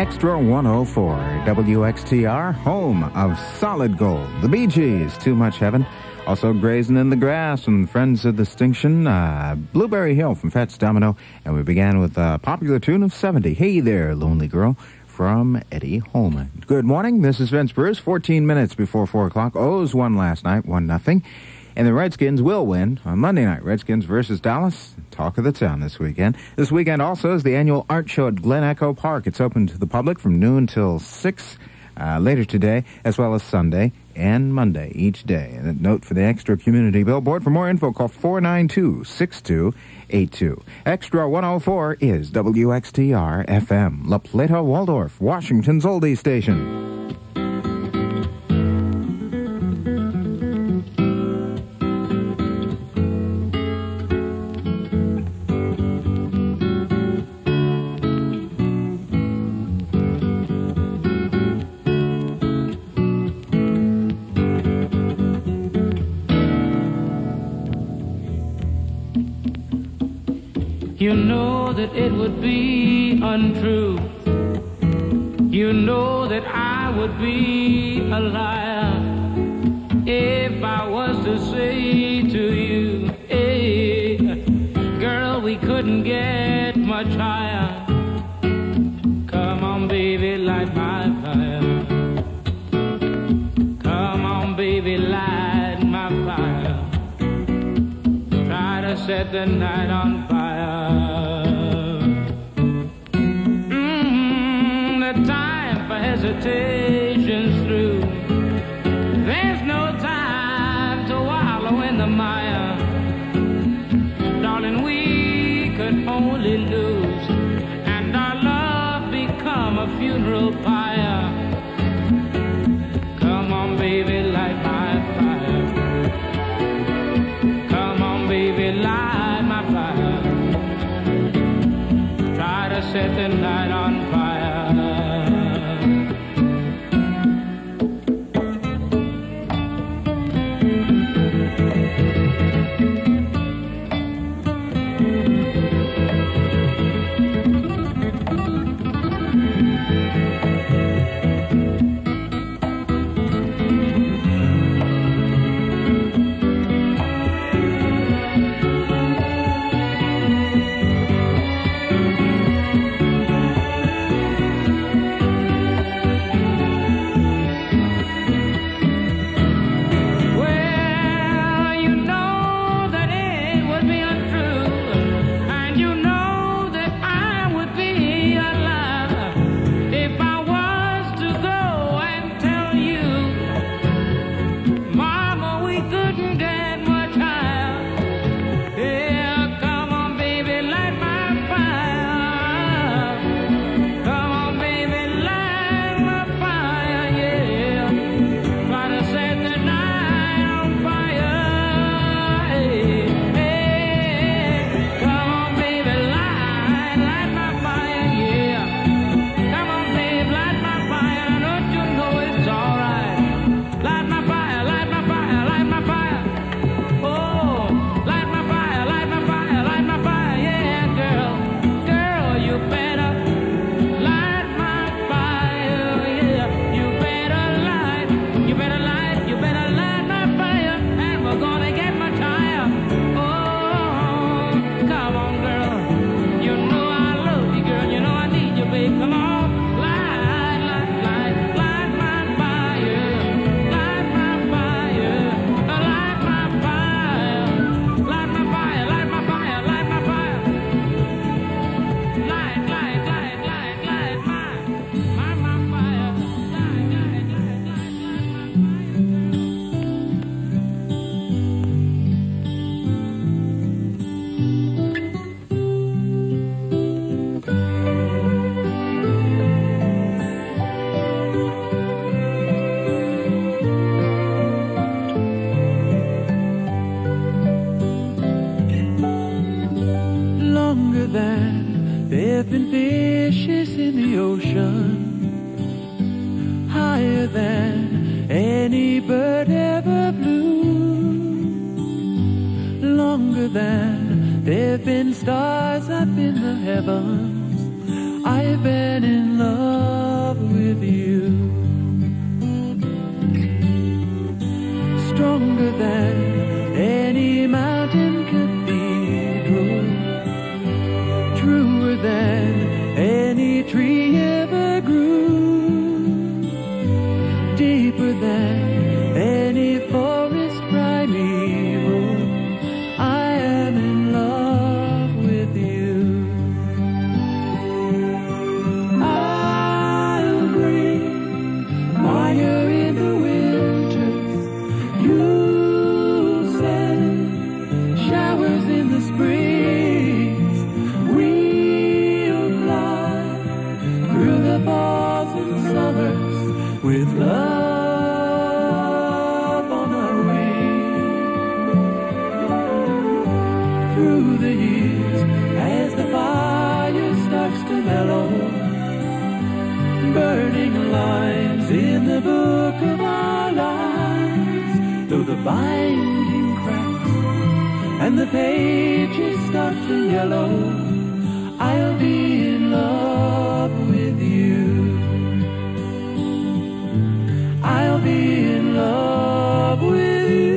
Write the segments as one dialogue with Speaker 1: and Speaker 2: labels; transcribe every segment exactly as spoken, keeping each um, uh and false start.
Speaker 1: Xtra one oh four, W X T R, home of solid gold. The Bee Gees, Too Much Heaven. Also Grazing in the Grass and Friends of Distinction, uh, Blueberry Hill from Fats Domino. And we began with a popular tune of seventy, Hey There, Lonely Girl, from Eddie Holman. Good morning, this is Vince Bruce, fourteen minutes before four o'clock. O's won last night, one nothing. And the Redskins will win on Monday night. Redskins versus Dallas. Talk of the town this weekend. This weekend also is the annual art show at Glen Echo Park. It's open to the public from noon till six uh, later today, as well as Sunday and Monday each day. And a note for the Extra Community Billboard. For more info, call four nine two, six two eight two. Extra one oh four is W X T R F M, La Plata, Waldorf, Washington's oldie station.
Speaker 2: You know that it would be untrue. You know that I would be a liar if I was to say to you, hey, girl, we couldn't get much higher. Come on, baby, light my fire. Come on, baby, light my fire. Try to set the night on fire. Mm, the time for hesitation's through. There's no time to wallow in the mire. Darling, we could only lose, and our love become a funeral pyre. Come on, baby, light my fire. Come on, baby, light my fire. Try to set the night on fire.
Speaker 3: There've been fishes in the ocean, higher than any bird ever flew, longer than there've been stars up in the heavens, I've been in love with you. Stronger than any mountain cathedral, truer than any tree ever grew, deeper than any forest primeval. I am in love with you. I'll bring fire in the winters, you'll send showers in the springs. We'll fly through the falls and summers with love on our wings. Through the years, as the fire starts to mellow, burning lines in the book of our lives, though the binding cracks and the pages start to yellow, I'll be in love with you. I'll be in love with you.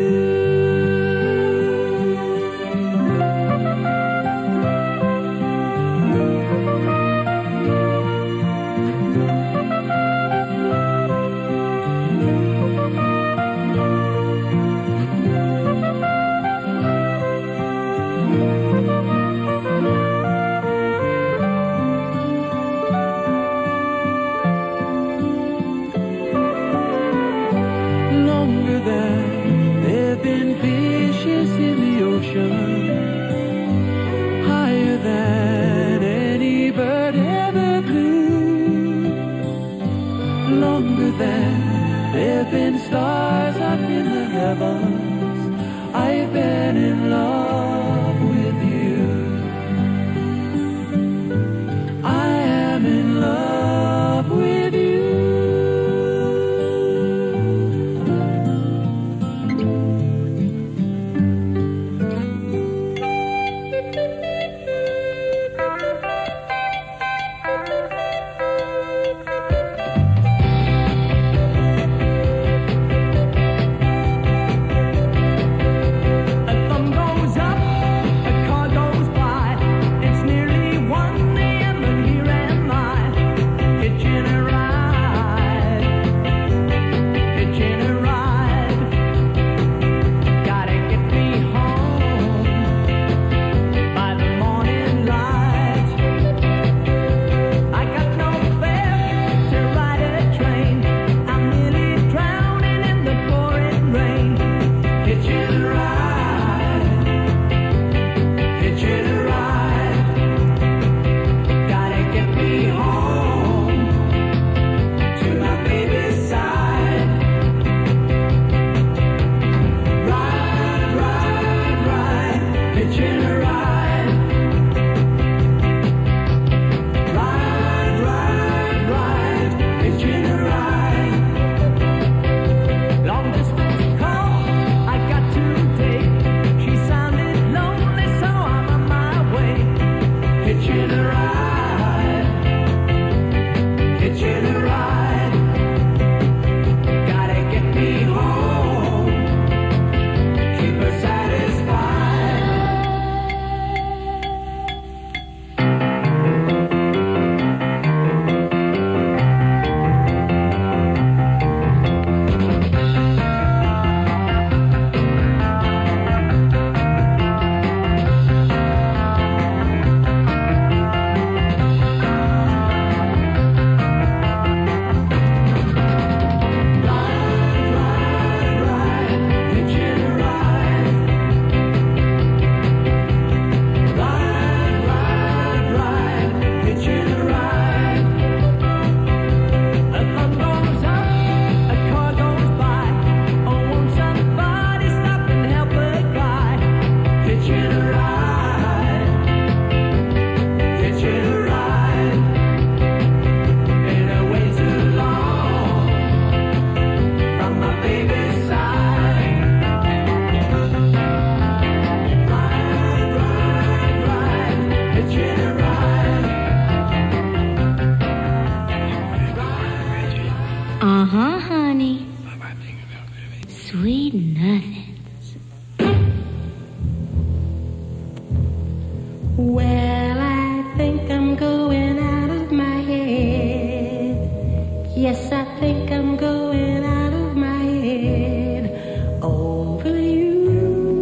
Speaker 4: Well, I think I'm going out of my head. Yes, I think I'm going out of my head over you,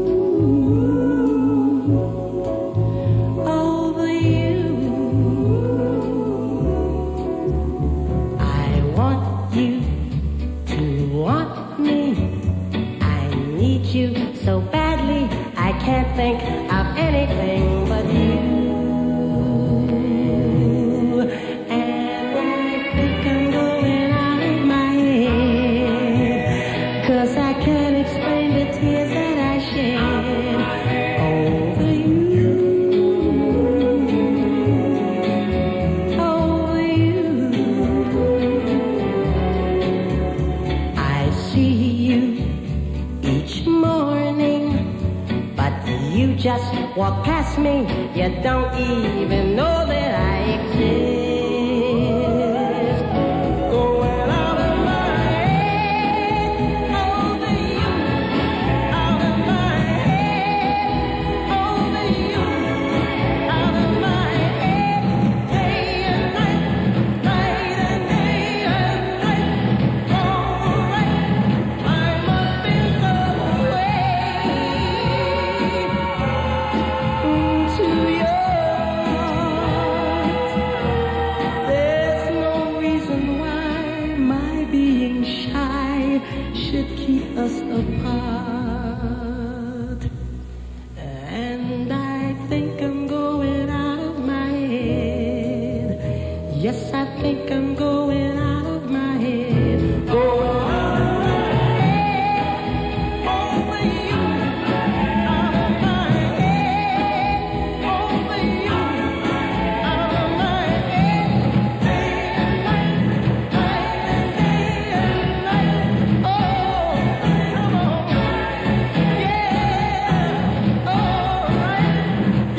Speaker 4: over you. I want you to want me. I need you so badly, I can't think of anything but you. And I think I'm going out of my head, 'cause I can't explain the tears that I shed over you, over you. I see you each morning, but you just walk past me. You don't even know that I exist. Going out of my head over you, out of my head over you, out of my head, day and night, night and day and night. Alright, I must be so away to yours. There's no reason why my being shy should keep us apart. And I think I'm going out of my head. Yes, I think I'm going out of my head. Going out of my head over you, out of my head over you, out of my head, day and night, night and day and night. Oh, come on, yeah, all right,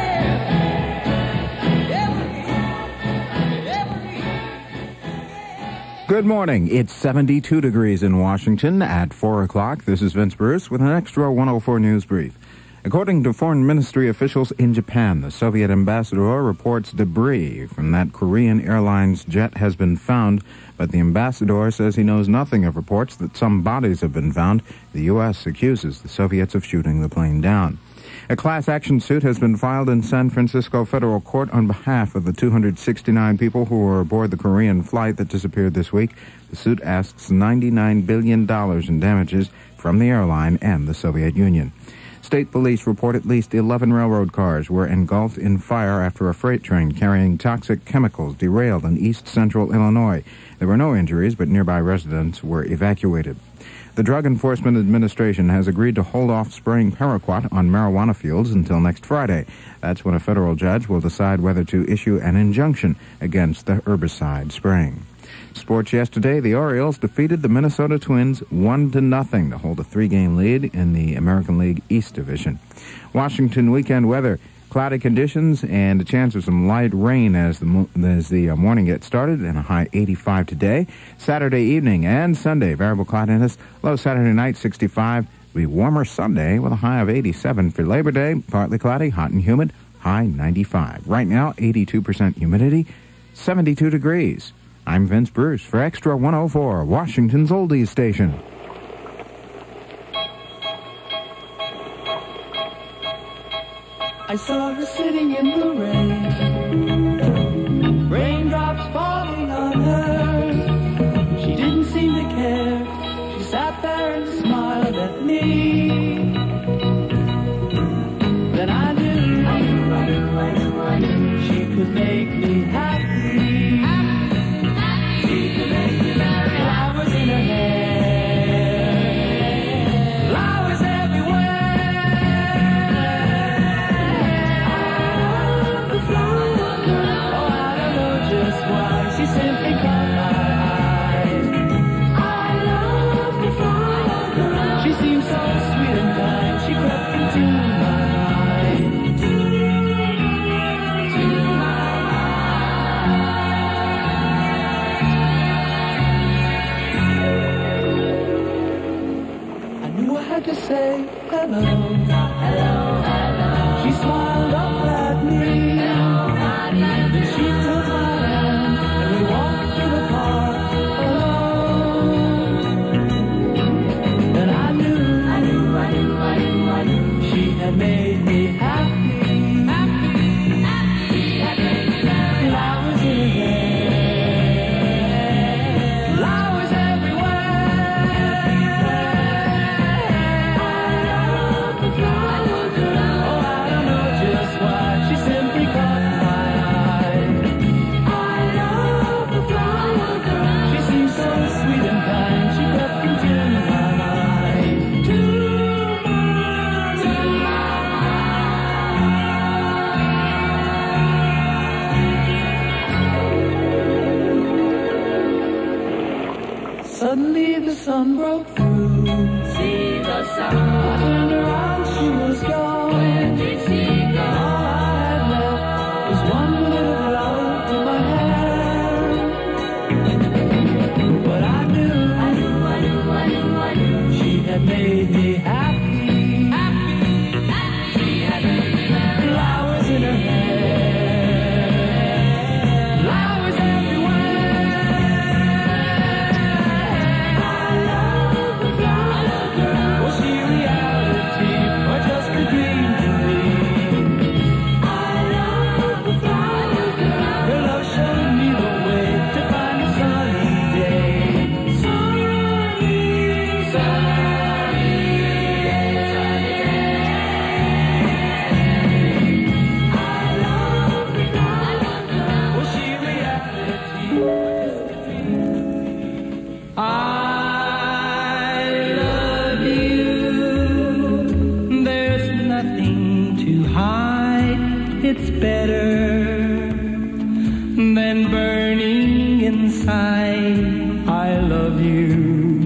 Speaker 4: yeah, every, every.
Speaker 1: Good morning. It's seventy-two degrees in Washington at four o'clock. This is Vince Bruce with an Extra one oh four News Brief. According to foreign ministry officials in Japan, the Soviet ambassador reports debris from that Korean Airlines jet has been found, but the ambassador says he knows nothing of reports that some bodies have been found. The U S accuses the Soviets of shooting the plane down. A class action suit has been filed in San Francisco federal court on behalf of the two hundred sixty-nine people who were aboard the Korean flight that disappeared this week. The suit asks ninety-nine billion dollars in damages from the airline and the Soviet Union. State police report at least eleven railroad cars were engulfed in fire after a freight train carrying toxic chemicals derailed in east-central Illinois. There were no injuries, but nearby residents were evacuated. The Drug Enforcement Administration has agreed to hold off spraying paraquat on marijuana fields until next Friday. That's when a federal judge will decide whether to issue an injunction against the herbicide spraying. Sports yesterday, the Orioles defeated the Minnesota Twins one to nothing to hold a three-game lead in the American League East Division. Washington weekend weather. Cloudy conditions and a chance of some light rain as the mo- as the uh, morning gets started, and a high eighty-five today. Saturday evening and Sunday, variable cloudiness. Low Saturday night, sixty-five. It'll be warmer Sunday with a high of eighty-seven. For Labor Day, partly cloudy, hot and humid, high ninety-five. Right now, eighty-two percent humidity, seventy-two degrees. I'm Vince Bruce for Extra one oh four, Washington's Oldies Station.
Speaker 3: I saw her sitting in the rain, raindrops falling on her. She didn't seem to care. She sat there and smiled at me. Then I knew, I knew, I knew, I knew, I knew she could make me happy. She could make me marry. Flowers in her hair, flowers everywhere. To say hello, hello, hello. She smiled up at me. had made me happy, happy, happy. She had made me happy. Flowers in her hair, flowers everywhere. I love the flower girl. Oh, I don't know just why. She simply caught my eye. I love the flower girl. She seems so sweet and kind. She crept into my mind. To my, to my mind. Suddenly the sun broke through. See the sun. I turned around, she was gone. Where did she go? All I had left was one little flower in my hand. But I knew, I knew, I knew, I knew, I knew she had made me happy, happy, happy. She had made me happy. Flowers in her hair, flowers everywhere. I love the flower girl. Was she reality or just a dream to me? I love the flower girl. Her love showed me the way to find a sunny day. Sunny, sunny day, sunny day. I love the flower girl. Was she reality or just a dream? I love you. There's nothing to hide. It's better than burning inside. I love you.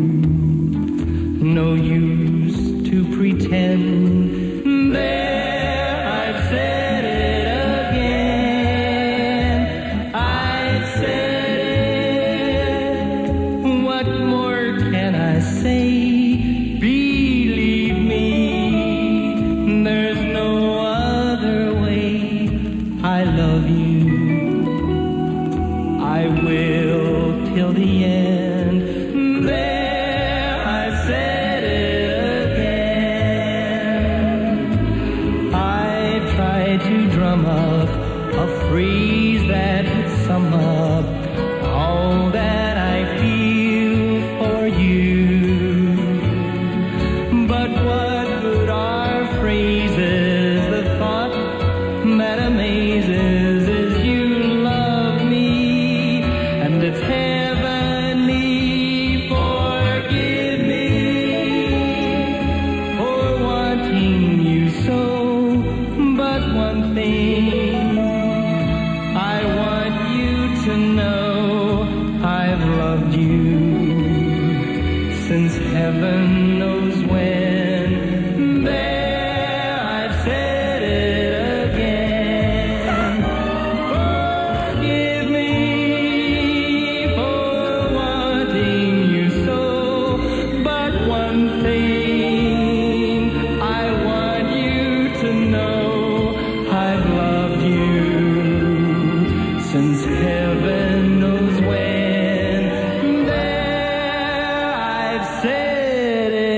Speaker 3: No use to pretend. There, I've said it again. I've said it. What more can I say? Believe me, there's no other way. I love you. I will till the end. There, I've said it again. I've tried to drum up a phrase that would sum up all that I feel for you. But what good are phrases? The thought that amazes is you love me, and it's heavenly. Forgive me for wanting you so. But one thing I want you to know, I've loved you since heaven knows when. There, I've said it again. Forgive me for wanting you so. But one thing I want you to know, I've loved you since heaven knows when. There, I've said it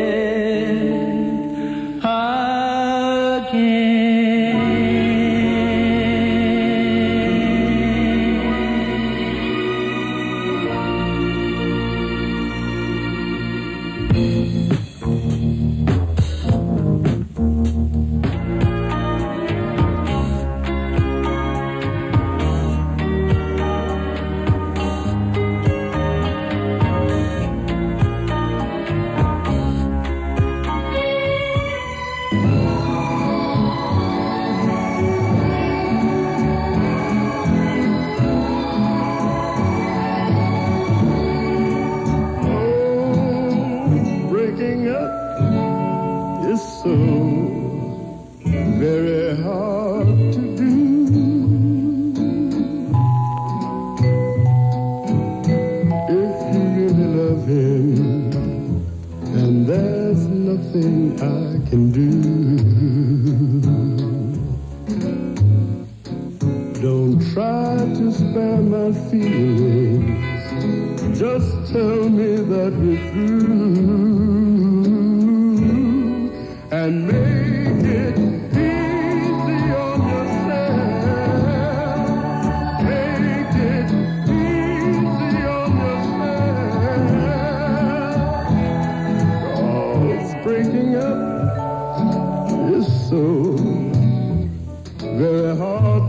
Speaker 5: Don't try to spare my feelings. Just tell me that we're through and make it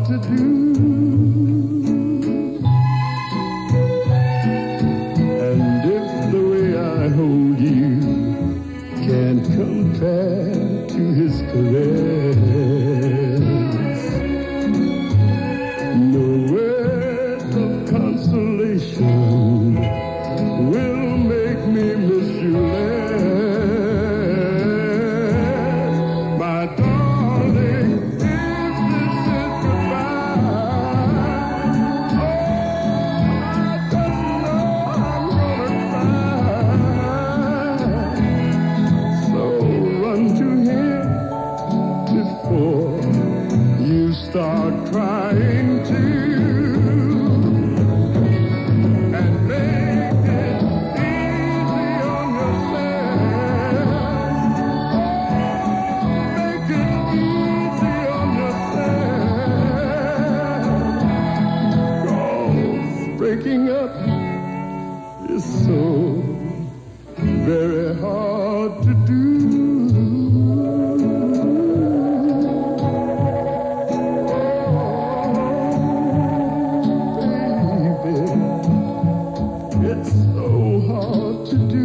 Speaker 5: to do. And if the way I hold you can't compare to his caress, no words of consolation will make me miss you less. My darling, if this is goodbye, oh, I just know I'm gonna cry. So run to him before you start crying too. And make it easy on yourself. Make it easy on yourself. 'Cause breaking up is so very hard to do. Baby, it's so hard to do.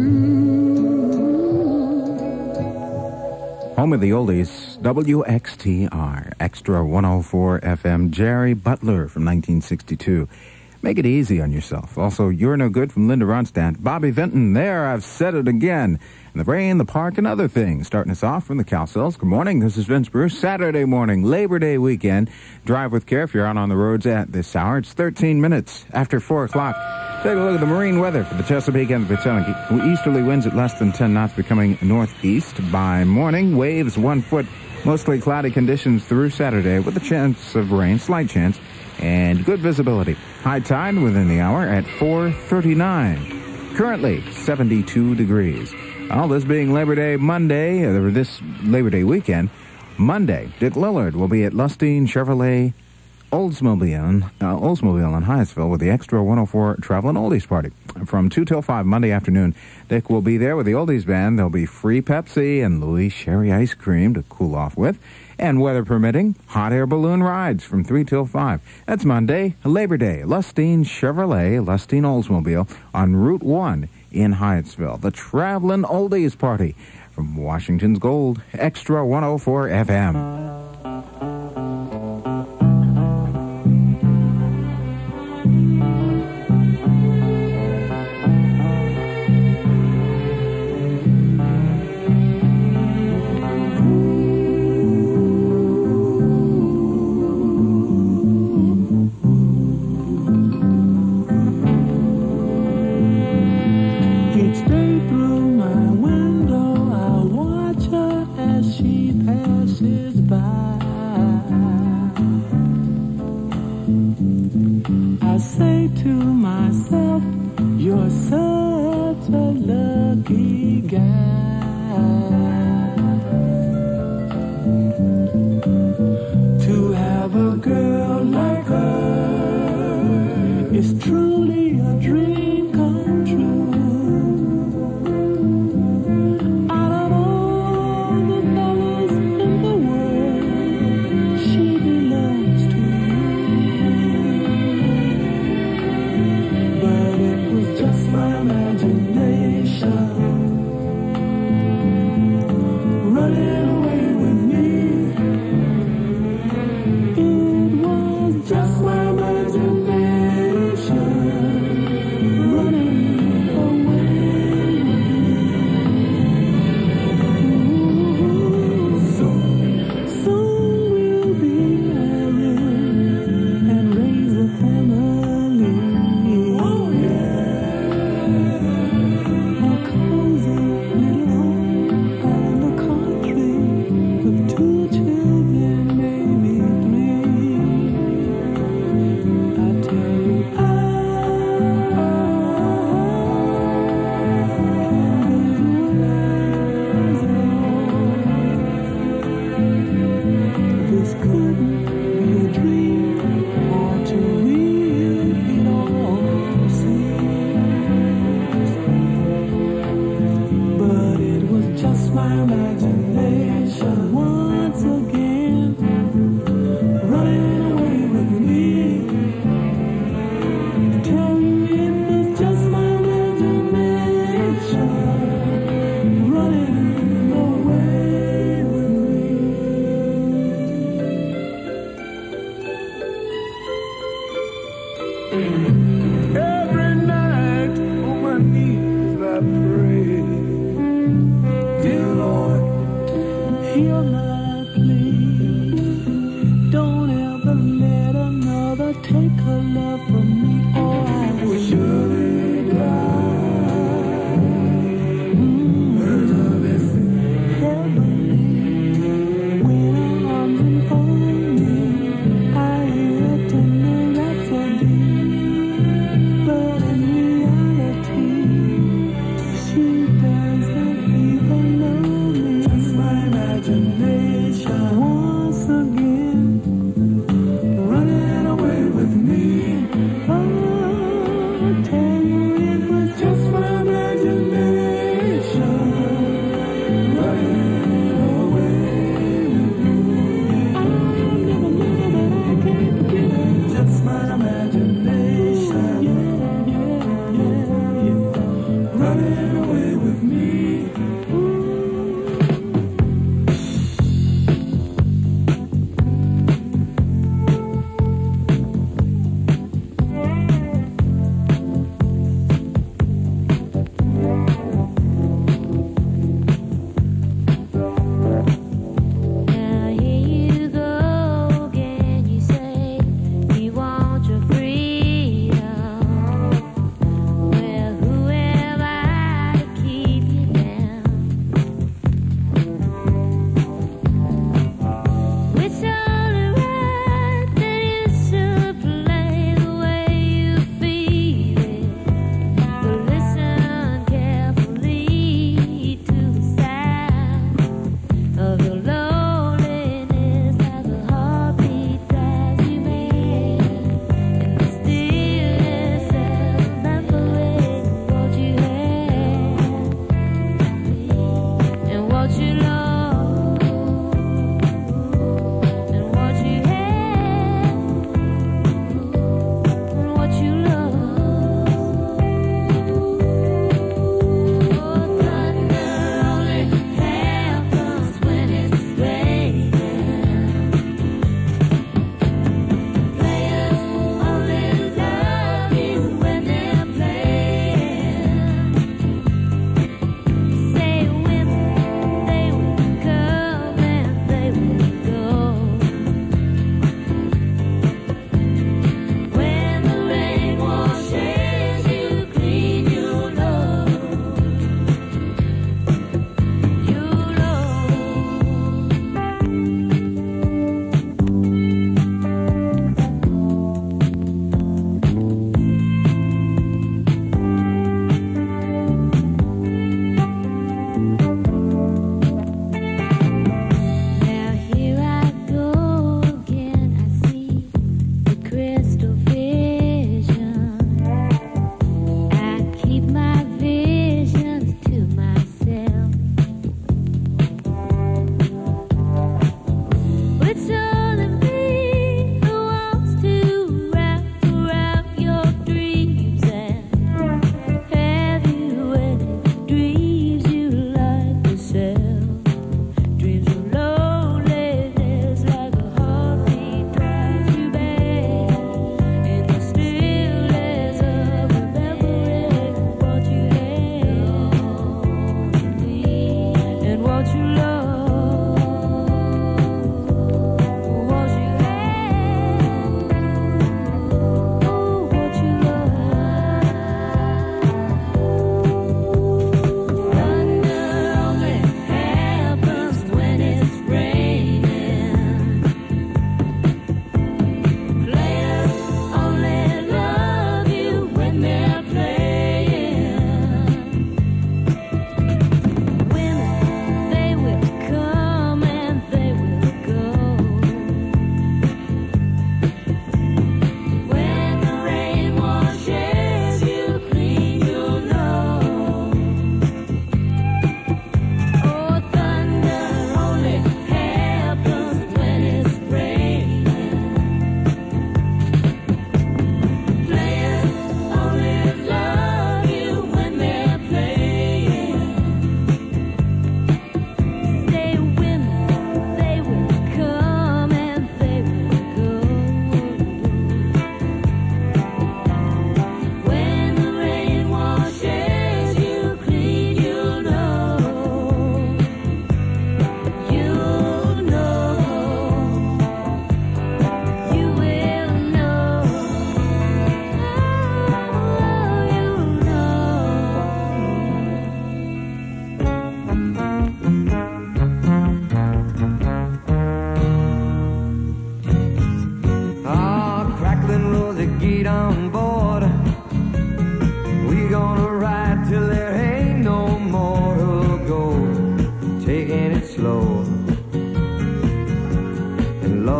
Speaker 1: Home of the oldies, W X T R, Xtra one oh four F M, Jerry Butler from nineteen sixty-two. Make it easy on yourself. Also, You're No Good from Linda Ronstadt. Bobby Vinton, there, I've said it again. And the rain, the park, and other things. Starting us off from the Cowsills. Good morning, this is Vince Bruce. Saturday morning, Labor Day weekend. Drive with care if you're out on the roads at this hour. It's thirteen minutes after four o'clock. Take a look at the marine weather for the Chesapeake and the Potomac. Easterly winds at less than ten knots, becoming northeast by morning. Waves one foot. Mostly cloudy conditions through Saturday with a chance of rain, slight chance, and good visibility. High tide within the hour at four thirty-nine. Currently seventy-two degrees. All this being Labor Day Monday, or this Labor Day weekend, Monday, Dick Lillard will be at Lustine Chevrolet Oldsmobile, uh, Oldsmobile in Hyattsville with the Xtra one oh four Travelin' Oldies Party. From two till five Monday afternoon, Dick will be there with the Oldies Band. There'll be free Pepsi and Louis Sherry ice cream to cool off with. And weather permitting, hot air balloon rides from three till five. That's Monday, Labor Day, Lustine Chevrolet, Lustine Oldsmobile on Route one in Hyattsville. The Travelin' Oldies Party from Washington's Gold, Xtra one oh four F M.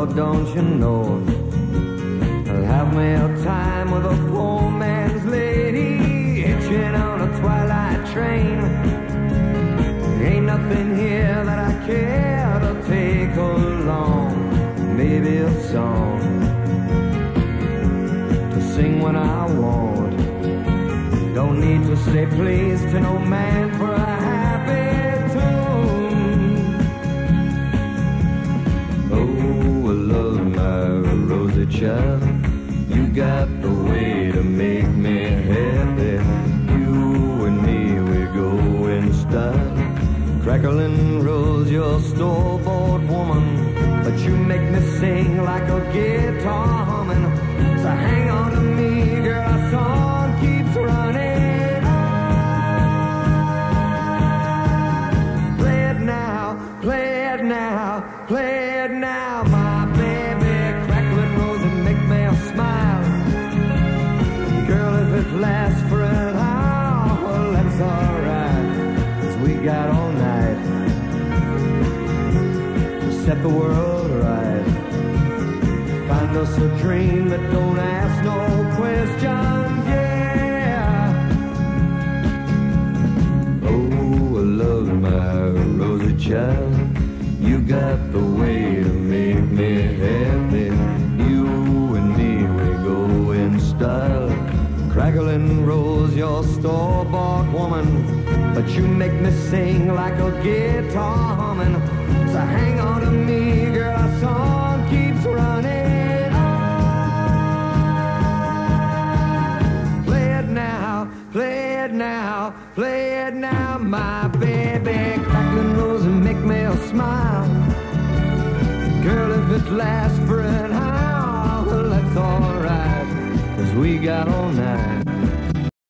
Speaker 6: Oh, don't you know, I'll have me a time with a poor man's lady, hitching on a twilight train. Ain't nothing here that I care to take along. Maybe a song to sing when I want. Don't need to say please to no man for a happy tune. Oh, I love my rosy child. You got the way to make me happy. You and me, we go in style. Crackling rose, your store-bought woman, but you make me sing like a guitar humming. So hang on to me, girl, our song keeps running on. Play it now, play it now, play it now, my baby. Crackling rose and make me smile. Girl, if it lasts for an hour, well, that's alright, 'cause we got all night set the world right. Find us a dream that don't ask no questions, yeah. Oh, I love my rosy child. You got the way to make me happy. You and me, we go in style. Crackling rose, your store-bought woman, but you make me sing like a guitar humming. So hang on to me, girl, our song keeps running on. Play it now, play it now, play it now, my baby. Crackling rose and make me smile. Girl, if it lasts for an hour, well, that's alright, 'cause we got all night.